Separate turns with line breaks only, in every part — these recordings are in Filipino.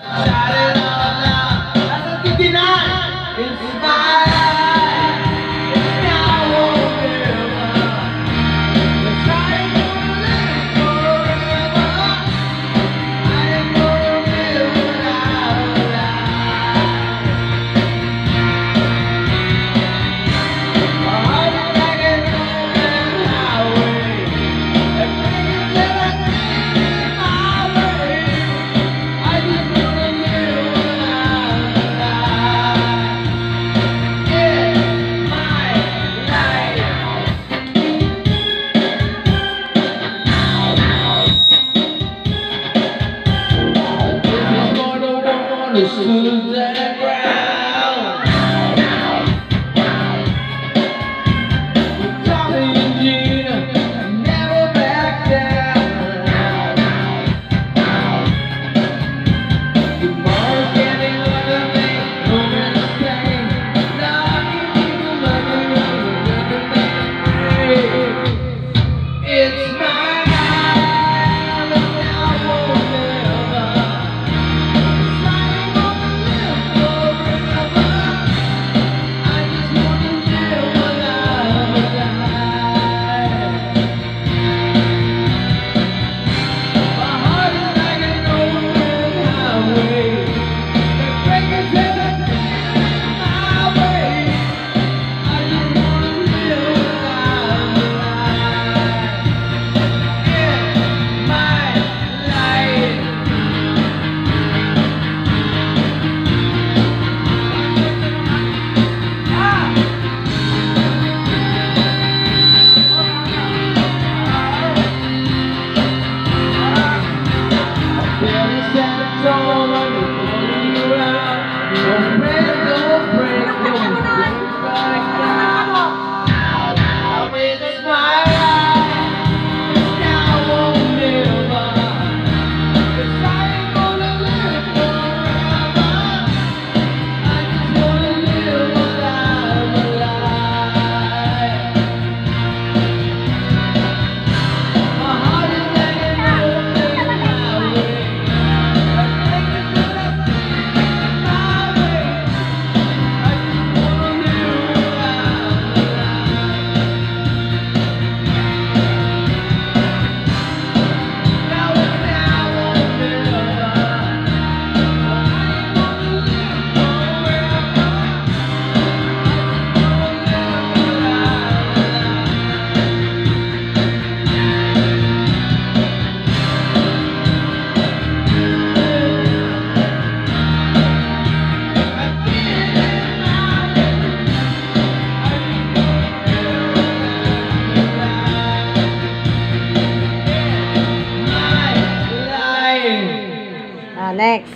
Next.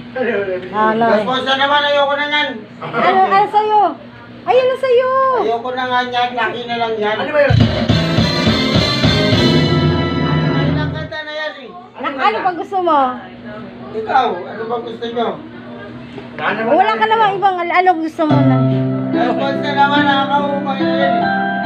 Gasposa naman, ayoko na yan.
Ano sa'yo? Ayun na sa'yo.
Ayoko na nga yan, laki na lang yan. Ano ba yun? Ay, nakanta na yan eh.
Ano bang gusto mo?
Ikaw, ano bang gusto nyo?
Wala ka naman ibang ano gusto mo na.
Gasposa naman, nakakaupang na yan eh.